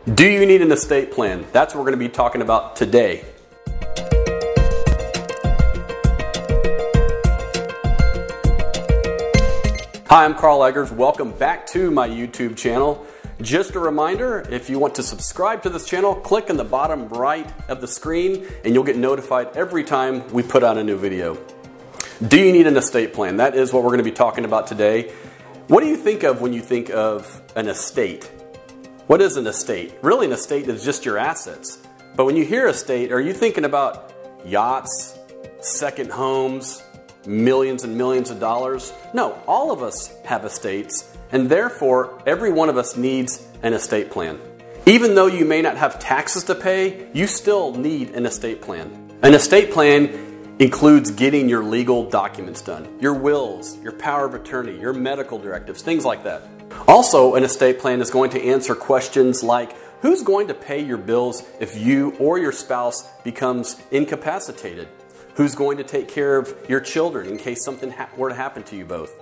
Do you need an estate plan? That's what we're going to be talking about today. Hi, I'm Karl Eggerss. Welcome back to my YouTube channel. Just a reminder, if you want to subscribe to this channel, click in the bottom right of the screen and you'll get notified every time we put out a new video. Do you need an estate plan? That is what we're going to be talking about today. What do you think of when you think of an estate? What is an estate? Really, an estate is just your assets. But when you hear estate, are you thinking about yachts, second homes, millions and millions of dollars? No, all of us have estates, and therefore every one of us needs an estate plan. Even though you may not have taxes to pay, you still need an estate plan. An estate plan includes getting your legal documents done, your wills, your power of attorney, your medical directives, things like that. Also, an estate plan is going to answer questions like, who's going to pay your bills if you or your spouse becomes incapacitated? Who's going to take care of your children in case something were to happen to you both?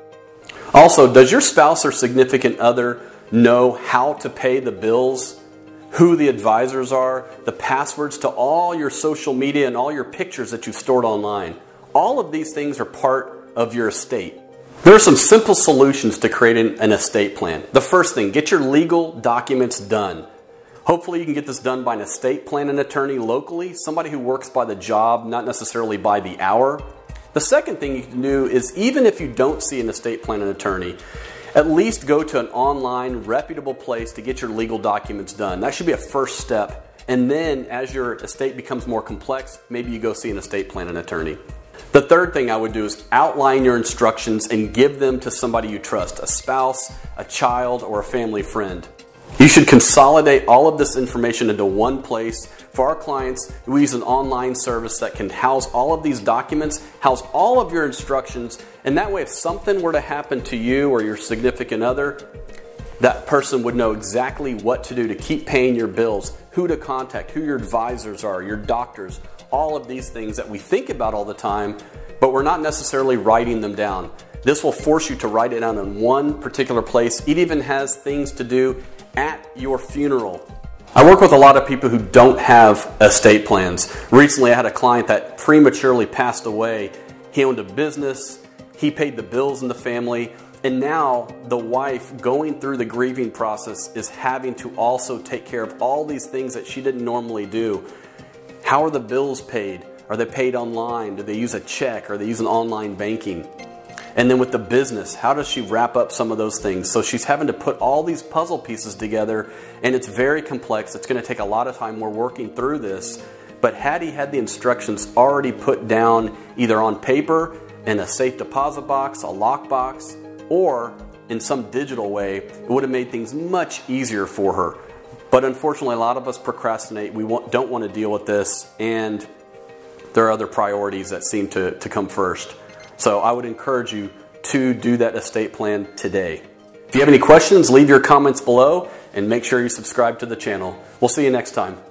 Also, does your spouse or significant other know how to pay the bills, who the advisors are, the passwords to all your social media and all your pictures that you've stored online? All of these things are part of your estate. There are some simple solutions to creating an estate plan. The first thing, get your legal documents done. Hopefully you can get this done by an estate planning attorney locally, somebody who works by the job, not necessarily by the hour. The second thing you can do is, even if you don't see an estate planning attorney, at least go to an online, reputable place to get your legal documents done. That should be a first step. And then as your estate becomes more complex, maybe you go see an estate planning attorney. The third thing I would do is outline your instructions and give them to somebody you trust, a spouse, a child, or a family friend. You should consolidate all of this information into one place. For our clients, we use an online service that can house all of these documents, house all of your instructions, and that way if something were to happen to you or your significant other, that person would know exactly what to do to keep paying your bills, who to contact, who your advisors are, your doctors, all of these things that we think about all the time, but we're not necessarily writing them down. This will force you to write it down in one particular place. It even has things to do at your funeral. I work with a lot of people who don't have estate plans. Recently I had a client that prematurely passed away. He owned a business, he paid the bills in the family, and now the wife, going through the grieving process, is having to also take care of all these things that she didn't normally do. How are the bills paid? Are they paid online? Do they use a check? Or they use an online banking? And then with the business, how does she wrap up some of those things? So she's having to put all these puzzle pieces together, and it's very complex. It's going to take a lot of time. We're working through this. But had he had the instructions already put down either on paper, in a safe deposit box, a lock box, or in some digital way, it would have made things much easier for her. But unfortunately, a lot of us procrastinate. We don't want to deal with this, and there are other priorities that seem to come first. So I would encourage you to do that estate plan today. If you have any questions, leave your comments below and make sure you subscribe to the channel. We'll see you next time.